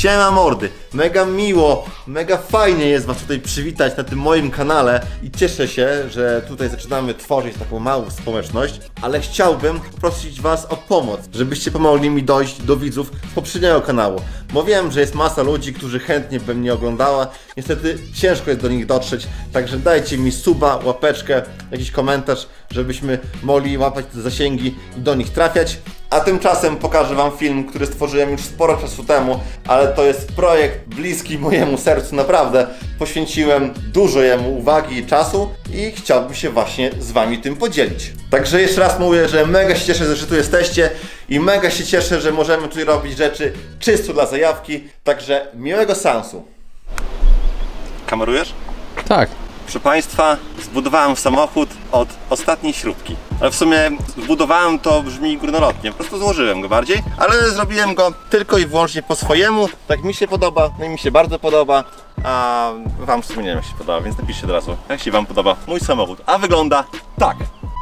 Siema mordy, mega miło, mega fajnie jest was tutaj przywitać na tym moim kanale i cieszę się, że tutaj zaczynamy tworzyć taką małą społeczność, ale chciałbym prosić was o pomoc, żebyście pomogli mi dojść do widzów z poprzedniego kanału, bo wiem, że jest masa ludzi, którzy chętnie by mnie oglądała, niestety ciężko jest do nich dotrzeć, także dajcie mi suba, łapeczkę, jakiś komentarz, żebyśmy mogli łapać te zasięgi i do nich trafiać. A tymczasem pokażę wam film, który stworzyłem już sporo czasu temu, ale to jest projekt bliski mojemu sercu, naprawdę. Poświęciłem dużo jemu uwagi i czasu i chciałbym się właśnie z wami tym podzielić. Także jeszcze raz mówię, że mega się cieszę, że tu jesteście i mega się cieszę, że możemy tutaj robić rzeczy czysto dla zajawki. Także miłego seansu. Kamerujesz? Tak. Proszę Państwa, zbudowałem samochód od ostatniej śrubki. Ale w sumie zbudowałem to brzmi górnolotnie, po prostu złożyłem go bardziej, ale zrobiłem go tylko i wyłącznie po swojemu. Tak mi się podoba, no i mi się bardzo podoba, a wam w sumie nie wiem jak się podoba, więc napiszcie od razu, jak się wam podoba mój samochód. A wygląda tak.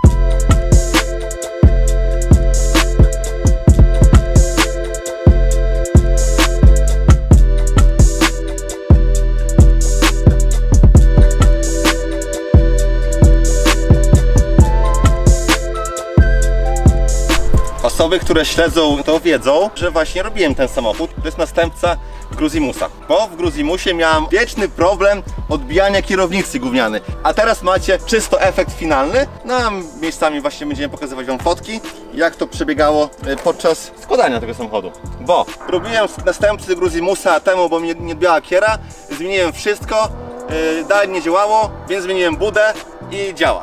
Osoby, które śledzą to wiedzą, że właśnie robiłem ten samochód. To jest następca Gruzimusa. Bo w Gruzimusie miałem wieczny problem odbijania kierownicy gówniany. A teraz macie czysto efekt finalny. No a miejscami właśnie będziemy pokazywać wam fotki, jak to przebiegało podczas składania tego samochodu. Bo robiłem następcy Gruzimusa temu, bo mnie nie odbijała kiera. Zmieniłem wszystko, dalej nie działało, więc zmieniłem budę i działa.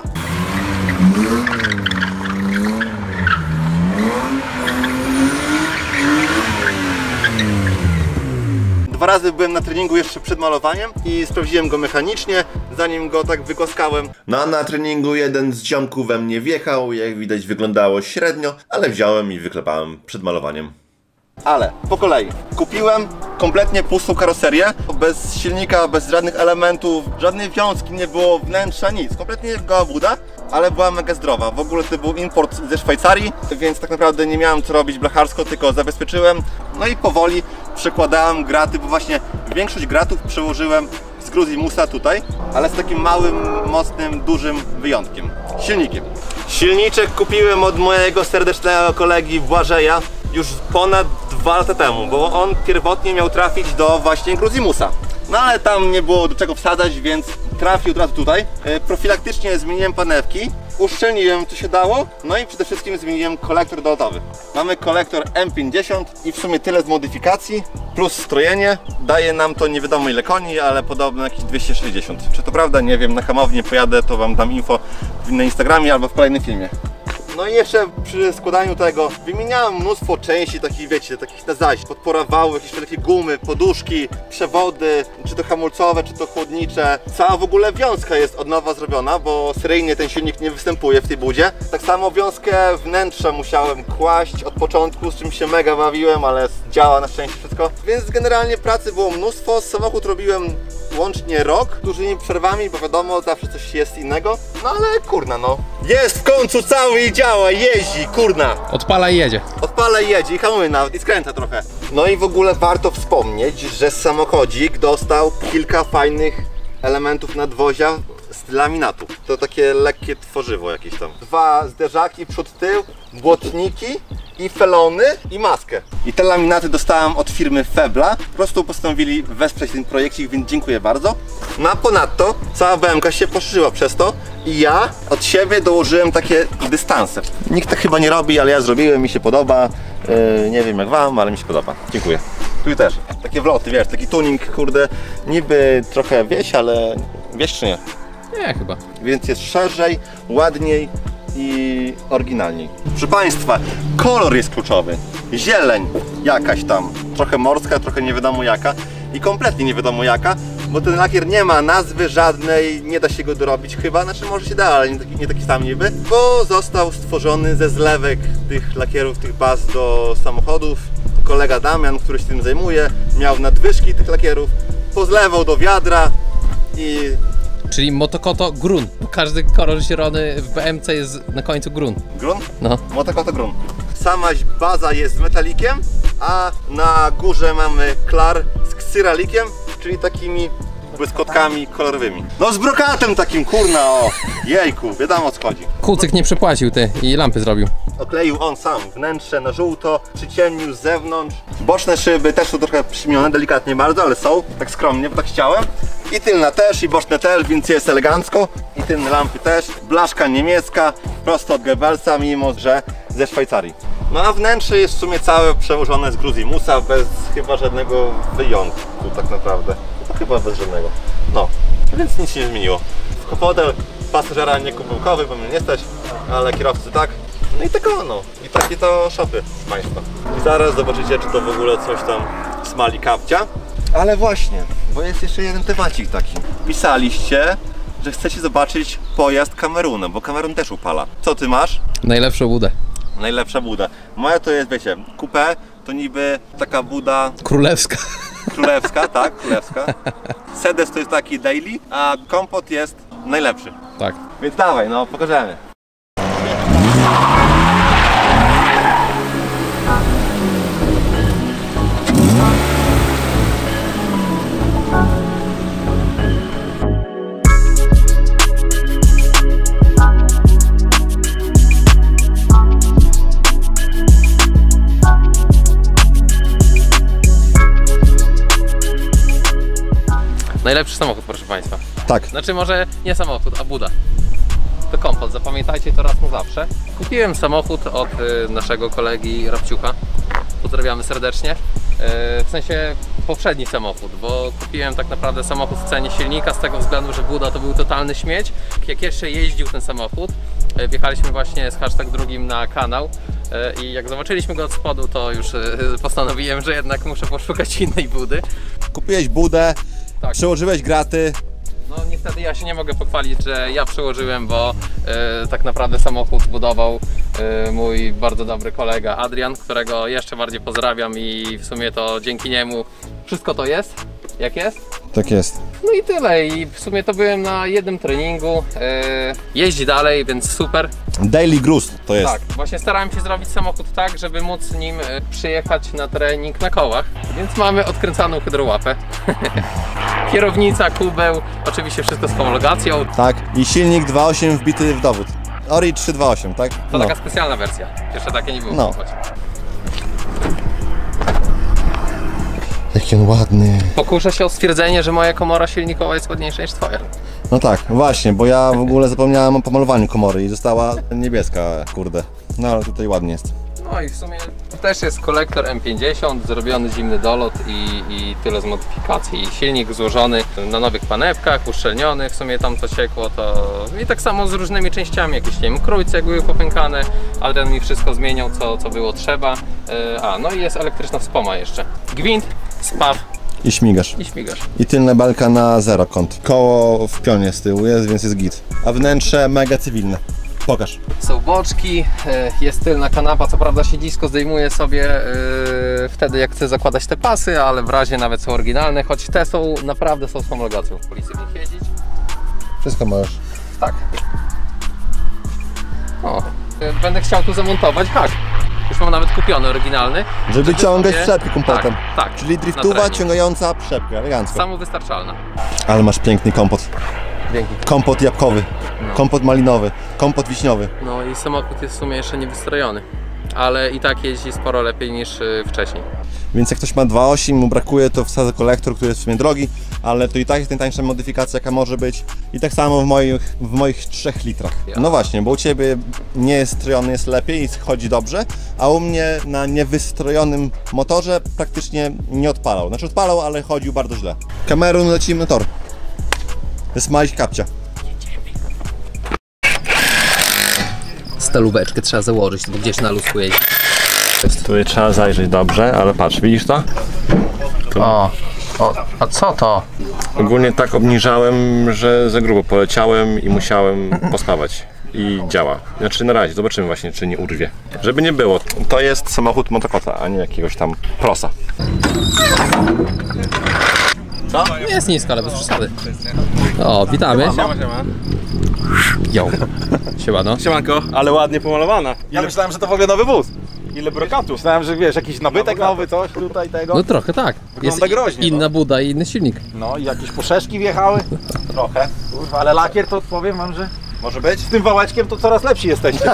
Dwa razy byłem na treningu jeszcze przed malowaniem i sprawdziłem go mechanicznie, zanim go tak wygłaskałem. No a na treningu jeden z ziomków we mnie wjechał, jak widać wyglądało średnio, ale wziąłem i wyklepałem przed malowaniem. Ale po kolei. Kupiłem kompletnie pustą karoserię, bez silnika, bez żadnych elementów, żadnej wiązki, nie było wnętrza, nic. Kompletnie goła buda, ale była mega zdrowa. W ogóle to był import ze Szwajcarii, więc tak naprawdę nie miałem co robić blacharsko, tylko zabezpieczyłem. No i powoli przekładałem graty, bo właśnie większość gratów przełożyłem z Gruzimusa tutaj, ale z takim małym, mocnym, dużym wyjątkiem. Silnikiem. Silniczek kupiłem od mojego serdecznego kolegi Błażeja już ponad 2 lata temu, bo on pierwotnie miał trafić do właśnie Gruzimusa. No ale tam nie było do czego wsadzać, więc trafił od razu tutaj. Profilaktycznie zmieniłem panewki, uszczelniłem co się dało, no i przede wszystkim zmieniłem kolektor dolotowy. Mamy kolektor M50 i w sumie tyle z modyfikacji, plus strojenie. Daje nam to nie wiadomo ile koni, ale podobno jakieś 260. Czy to prawda? Nie wiem, na hamownię pojadę, to wam dam info na Instagramie albo w kolejnym filmie. No i jeszcze przy składaniu tego wymieniałem mnóstwo części takich, wiecie, takich na zaś, podpora wału, jakieś takie gumy, poduszki, przewody, czy to hamulcowe, czy to chłodnicze. Cała w ogóle wiązka jest od nowa zrobiona, bo seryjnie ten silnik nie występuje w tej budzie. Tak samo wiązkę wnętrza musiałem kłaść od początku, z czym się mega bawiłem, ale działa na szczęście wszystko. Więc generalnie pracy było mnóstwo, samochód robiłem łącznie rok, dużymi przerwami, bo wiadomo, zawsze coś jest innego. No ale kurna no. Jest w końcu cały i działa, jeździ, kurna. Odpala i jedzie. Odpala i jedzie, i hamuje nawet, i skręca trochę. No i w ogóle warto wspomnieć, że samochodzik dostał kilka fajnych elementów nadwozia z laminatu. To takie lekkie tworzywo jakieś tam. 2 zderzaki przód-tył, błotniki i felony i maskę. I te laminaty dostałem od firmy Febla. Po prostu postanowili wesprzeć ten projekcik, więc dziękuję bardzo. No a ponadto cała BMK się poszerzyła przez to i ja od siebie dołożyłem takie dystanse. Nikt tak chyba nie robi, ale ja zrobiłem, mi się podoba. Nie wiem jak wam, ale mi się podoba. Dziękuję. Tu też. Takie wloty, wiesz, taki tuning, kurde, niby trochę wieś, ale wiesz czy nie? Nie, chyba. Więc jest szerzej, ładniej i oryginalniej. Proszę Państwa, kolor jest kluczowy. Zieleń jakaś tam, trochę morska, trochę nie wiadomo jaka i kompletnie nie wiadomo jaka, bo ten lakier nie ma nazwy żadnej, nie da się go dorobić chyba, znaczy może się da, ale nie taki sam niby, bo został stworzony ze zlewek tych lakierów, tych baz do samochodów. Kolega Damian, który się tym zajmuje, miał nadwyżki tych lakierów, pozlewał do wiadra i... Czyli Motokoto Grun. Każdy kolor zielony w BMC jest na końcu Grun. Grun? No. Motokoto Grun. Sama baza jest z metalikiem a na górze mamy klar z ksyralikiem, czyli takimi błyskotkami kolorowymi. No z brokatem takim, kurna, o! Jejku, wiadomo o co chodzi. Kucyk nie przepłacił ty i lampy zrobił. Okleił on sam wnętrze na żółto, przyciemnił z zewnątrz. Boczne szyby też są trochę przyćmione, delikatnie bardzo, ale są, tak skromnie, bo tak chciałem. I tylna też, i boczne też, więc jest elegancko. I tylne lampy też. Blaszka niemiecka, prosto od Goebbelsa, mimo że ze Szwajcarii. No a wnętrze jest w sumie całe przełożone z Gruzimusa, bez chyba żadnego wyjątku tak naprawdę. No chyba bez żadnego. No, więc nic się nie zmieniło. Fotel pasażera nie kubełkowy, bo mnie nie stać, ale kierowcy tak. No i tak ono. I takie to szopy państwa. I zaraz zobaczycie, czy to w ogóle coś tam smali kapcia. Ale właśnie, bo jest jeszcze jeden temacik taki. Pisaliście, że chcecie zobaczyć pojazd Kameruna, bo Kamerun też upala. Co ty masz? Najlepszą budę. Najlepsza buda. Moja to jest, wiecie, coupé, to niby taka buda Królewska. królewska, tak, królewska. Sedes to jest taki daily, a kompot jest najlepszy. Tak. Więc dawaj, no pokażemy. Najlepszy samochód, proszę Państwa. Tak. Znaczy może nie samochód, a buda. To kompot, zapamiętajcie to raz na zawsze. Kupiłem samochód od naszego kolegi Rabciucha. Pozdrawiamy serdecznie. W sensie poprzedni samochód, bo kupiłem tak naprawdę samochód w cenie silnika z tego względu, że buda to był totalny śmieć. Jak jeszcze jeździł ten samochód, wjechaliśmy właśnie z hashtag drugim na kanał i jak zobaczyliśmy go od spodu, to już postanowiłem, że jednak muszę poszukać innej budy. Kupiłeś budę, Tak. przełożyłeś graty. No niestety ja się nie mogę pochwalić, że ja przełożyłem, bo tak naprawdę samochód budował mój bardzo dobry kolega Adrian, którego jeszcze bardziej pozdrawiam i w sumie to dzięki niemu wszystko to jest, jak jest. Tak jest. No i tyle, i w sumie to byłem na jednym treningu, jeździ dalej, więc super. Daily gruz to jest. Tak, właśnie starałem się zrobić samochód tak, żeby móc nim przyjechać na trening na kołach, więc mamy odkręcaną hydrołapę. Kierownica, kubeł, oczywiście wszystko z homologacją. Tak, i silnik 2.8 wbity w dowód. Ori 3.2.8, tak? To taka specjalna wersja, jeszcze takie nie było. No. Jaki on ładny. Pokuszę się o stwierdzenie, że moja komora silnikowa jest ładniejsza niż twoja. No tak, właśnie, bo ja w ogóle zapomniałem o pomalowaniu komory i została niebieska, kurde. No ale tutaj ładnie jest. No i w sumie to też jest kolektor M50, zrobiony zimny dolot i tyle z modyfikacji. Silnik złożony na nowych panewkach, uszczelniony, w sumie tam to ciekło, to i tak samo z różnymi częściami, jakieś nie wiem, krójce były popękane, Adrian mi wszystko zmieniał, co było trzeba. No i jest elektryczna wspoma jeszcze. Gwint, spaw I śmigasz. i śmigasz. I tylna belka na 0 kąt. Koło w pionie z tyłu jest, więc jest git. A wnętrze mega cywilne. Pokaż. Są boczki, jest tylna kanapa, co prawda siedzisko zdejmuję sobie wtedy jak chcę zakładać te pasy, ale w razie nawet są oryginalne, choć te są naprawdę są z homologacją w policji w nich jeździć. Wszystko możesz. Tak. O, będę chciał tu zamontować hak. Już mam nawet kupiony oryginalny. Żeby ciągać sobie- przepkę kompletem. Tak, tak. Czyli Na driftuwa trening. ciągająca przepkę, elegancko. Samowystarczalna. Ale masz piękny kompot. Dzięki. Kompot jabłkowy, kompot malinowy, kompot wiśniowy. No i samochód jest w sumie jeszcze niewystrojony, ale i tak jeździ sporo lepiej niż wcześniej. Więc jak ktoś ma 2.8, mu brakuje, to wsadzę kolektor, który jest w sumie drogi, ale to i tak jest najtańsza modyfikacja, jaka może być. I tak samo w moich 3 litrach. Ja. No właśnie, bo u Ciebie nie jest strojony, jest lepiej i chodzi dobrze, a u mnie na niewystrojonym motorze praktycznie nie odpalał. Znaczy odpalał, ale chodził bardzo źle. Kamerun, lecimy na tor. To jest małeś kapcia. Stalóweczkę trzeba założyć, bo gdzieś na ludzku jeździ. Tutaj trzeba zajrzeć dobrze, ale patrz, widzisz to? A co to? Ogólnie tak obniżałem, że za grubo poleciałem i musiałem pospawać. I działa. Znaczy na razie, zobaczymy właśnie, czy nie urwie. Żeby nie było, to jest samochód motokota, a nie jakiegoś tam prosa. Co? Nie jest nisko, ale bez przesady. O, witamy. Jo. Siemano. Siemanko, ale ładnie pomalowana. Ja myślałem, że to w ogóle nowy wóz. Ile brokatów? Myślałem, że wiesz, jakiś nabytek nowy, coś tutaj tego. No trochę tak. Wygląda groźnie, inna buda i inny silnik. No i jakieś poszeszki wjechały. Trochę. Kurwa, ale lakier to powiem wam, że Może być? z tym wałeczkiem to coraz lepsi jesteście.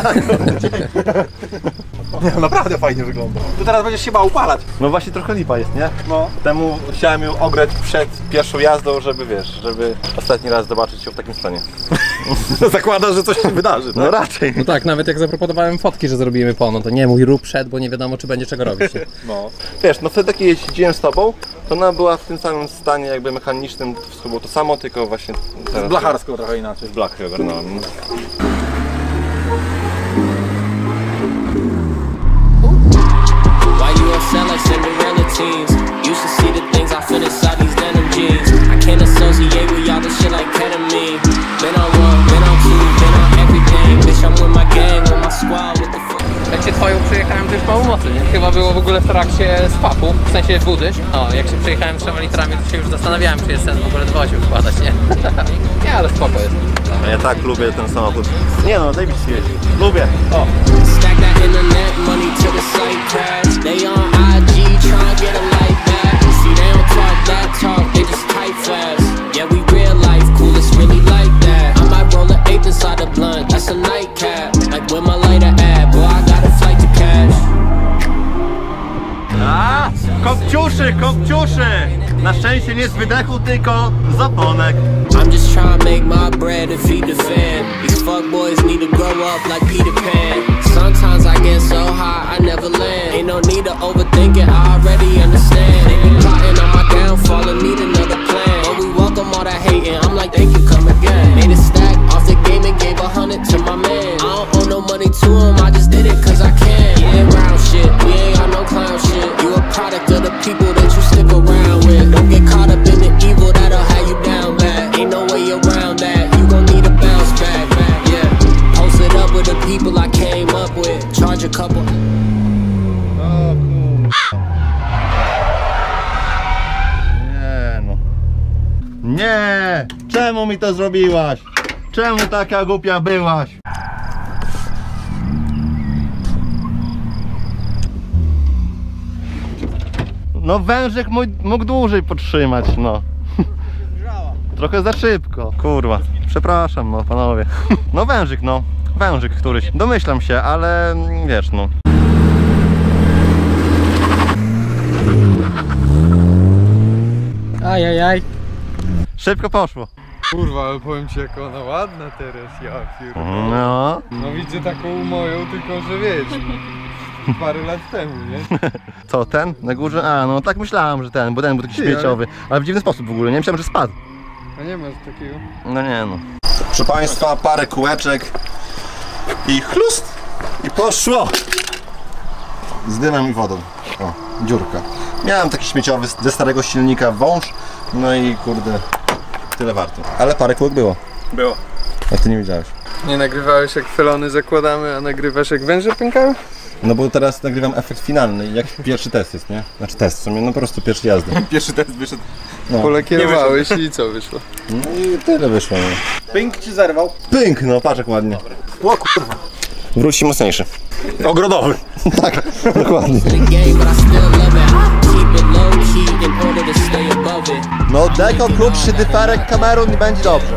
Nie, naprawdę fajnie wygląda. Tu teraz będziesz się bał upalać. No właśnie trochę lipa jest, nie? No. Temu chciałem ją ograć przed pierwszą jazdą, żeby wiesz, żeby ostatni raz zobaczyć ją w takim stanie. Zakłada, że coś się wydarzy. Tak? No raczej. No tak, nawet jak zaproponowałem fotki, że zrobimy po, no to nie mój rób przed, bo nie wiadomo, czy będzie czego robić. Nie? No. Wiesz, no wtedy jak jeździłem z tobą, to ona była w tym samym stanie jakby mechanicznym, wszystko było to samo, tylko właśnie teraz... Blacharsko trochę inaczej. Blachy ogarnąłem. Why you upset like Cinderella teens? You should see the things I feel inside these denim jeans. I can't associate with y'all this shit like ketamine. Been on one, been on two, been on everything. Bitch, I'm with my gang, with my squad, with the fuck. Jak się twoją przejechałem, to już mało mocy, nie? Chyba było w ogóle w trakcie swapu, w sensie budy. O, jak się przejechałem 3 litrami, to się już zastanawiałem, czy jest sens w ogóle dwoził wkładać, nie? Nie, ale spoko jest. Ja tak lubię ten samochód. Nie no, daj mi się jeździć. Lubię. O. Stack that internet money to the site crash. They on IG trying to get a light back. See, they don't talk that talk, they just type fast. Yeah, we real life, cool, it's really like that. I might roll an eighth inside the blunt, that's a nightcap. Like where my lighter at, boy, I got a flight to cash. A, kopciuszy, kopciuszy! Na szczęście nie z wydechu, tylko z oponek. I'm just trying to make my bread and feed the fam. These fuckboys need to grow up like Peter Pan. Sometimes I get so high, I never land. Ain't no need to overthink it, I already understand. They be plotting on my downfall and need another plan. But we welcome all that hating, I'm like, thank you, come again. Made a stack off the game and gave 100 to my man. I don't owe no money to him, I just did it cause I can. Yeah, round shit, we ain't got no clown shit. You a product of the people that you stick around with. Don't get caught up in the evil, that'll have you down bad. Ain't no way around that, you gon' need a bounce back. Yeah, posted up with the people I came up with. Charge a couple. Nie no. Nie! Czemu mi to zrobiłaś? Czemu taka głupia byłaś? No wężyk mógł dłużej podtrzymać, no. Trochę za szybko. Kurwa, przepraszam, no panowie. No wężyk, no. Wężyk któryś. Domyślam się, ale wiesz, no. Ajajaj. Szybko poszło. Kurwa, ale powiem ci, jak ona ładna teraz, ja pierdolę. No. No widzę taką moją, tylko że wiesz, parę lat temu, nie? Co, ten? Na górze? A, no tak myślałem, że ten, bo ten był taki śmieciowy. Ale w dziwny sposób w ogóle, nie myślałem, że spadł. A nie masz takiego? No nie no. Proszę Państwa, parę kółeczek i chlust i poszło! Z dymem i wodą. O, dziurka. Miałem taki śmieciowy ze starego silnika wąż, no i kurde, tyle warto. Ale parę kółek było. Było. A ty nie widziałeś. Nie nagrywałeś jak felony zakładamy, a nagrywasz jak węże pękają? No bo teraz nagrywam efekt finalny, jak pierwszy test jest, nie? Znaczy test, w sumie, no po prostu pierwszy jazdy. Pierwszy test wyszedł. No. Polakierowałeś i co wyszło? No i tyle wyszło. No. Pink ci zerwał? Pynk, no patrz jak ładnie. O kurwa. Wróci mocniejszy. Ogrodowy. Tak, dokładnie. The game, but I still love it. Keep it low key in order to stay above it. No deko krótszy dyferek Cameron i będzie dobrze.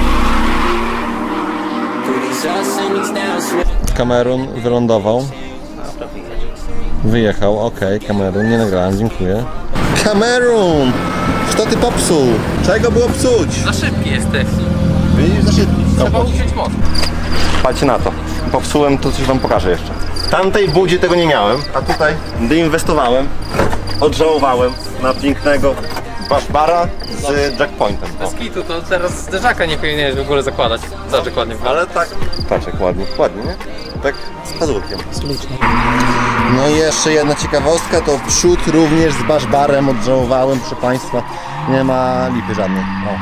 Through these ups and these downs. Cameron wylądował. Wyjechał, okej, Cameron, nie nagrałem, dziękuję. Cameron! Co ty popsuł? Czego było psuć? Za szybki jesteś. Widzisz, za szybki. Trzeba usiąść mocno. Patrzcie na to. Popsułem, to coś wam pokażę jeszcze. W tamtej budzie tego nie miałem, a tutaj doinwestowałem, odżałowałem na pięknego bashbara z jackpointem. Bez kitu, to teraz zderzaka nie powinieneś w ogóle zakładać. Zobacz jak ładnie wygląda. Ale tak, patrz jak ładnie, ładnie, nie? Tak z pazurkiem. No i jeszcze jedna ciekawostka, to przód również z bashbarem odżałowałem, proszę Państwa. Nie ma lipy żadnej. O.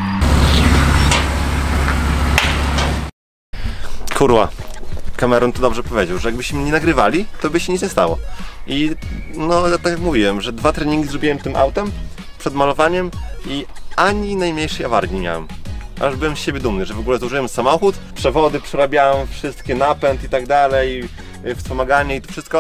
Kurwa, Cameron to dobrze powiedział, że jakbyśmy nie nagrywali, to by się nic nie stało. I no tak jak mówiłem, że 2 treningi zrobiłem tym autem przed malowaniem i ani najmniejszej awarii nie miałem. Aż byłem z siebie dumny, że w ogóle zużyłem samochód, przewody przerabiałem, wszystkie napęd i tak dalej, wspomaganie i to wszystko.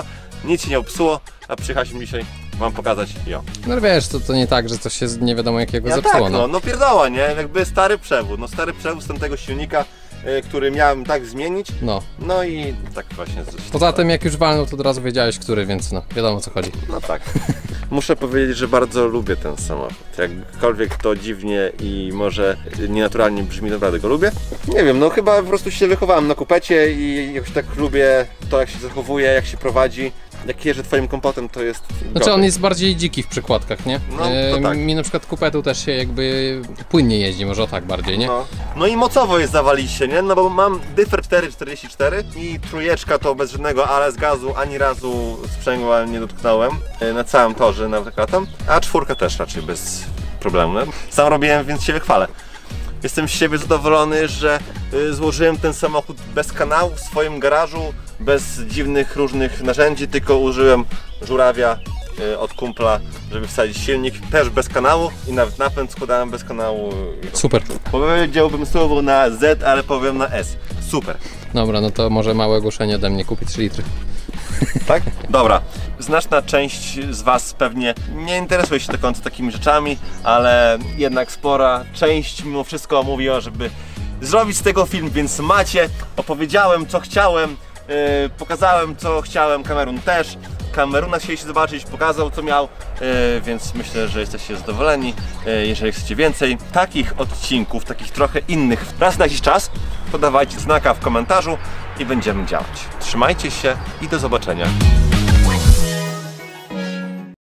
nic się nie popsuło, a przyjechaliśmy dzisiaj wam pokazać ją. No wiesz, to nie tak, że coś się nie wiadomo jakiego Ja zepsuło. tak, no pierdoła, nie? Jakby stary przewód, no stary przewód z tamtego silnika, który miałem tak zmienić, no i tak właśnie. Poza tym jak już walnął, to od razu wiedziałeś, który, więc no wiadomo o co chodzi. No tak. Muszę powiedzieć, że bardzo lubię ten samochód. Jakkolwiek to dziwnie i może nienaturalnie brzmi, naprawdę go lubię. Nie wiem, no chyba po prostu się wychowałem na kupecie i jakoś tak lubię to, jak się zachowuje, jak się prowadzi. Jak jeżdżę twoim kompotem, to jest Znaczy gorzej. on jest bardziej dziki w przykładkach, nie? No, to tak. Mi na przykład kupetu też się jakby płynnie jeździ, może o tak bardziej, nie? No i mocowo jest zawaliście, nie? No bo mam dyfer 444 i trójeczka to bez żadnego ale z gazu, ani razu sprzęgła nie dotknąłem na całym torze nawet tam, a czwórka też raczej bez problemu. Sam robiłem, więc się chwalę. Jestem z siebie zadowolony, że złożyłem ten samochód bez kanału w swoim garażu, bez dziwnych różnych narzędzi, tylko użyłem żurawia od kumpla, żeby wsadzić silnik, też bez kanału i nawet napęd składałem bez kanału. Super. Powiedziałbym słowo na Z, ale powiem na S. Super. Dobra, no to może małe ogłoszenie ode mnie, kupić 3 litry. Tak? Dobra. Znaczna część z was pewnie nie interesuje się do końca takimi rzeczami, ale jednak spora część mimo wszystko mówiła, żeby zrobić z tego film, więc macie. Opowiedziałem co chciałem, pokazałem co chciałem, Kamerun też. Kameruna chcieliście zobaczyć, pokazał co miał, więc myślę, że jesteście zadowoleni. Jeżeli chcecie więcej takich odcinków, takich trochę innych raz na jakiś czas, to dawajcie znaka w komentarzu i będziemy działać. Trzymajcie się i do zobaczenia.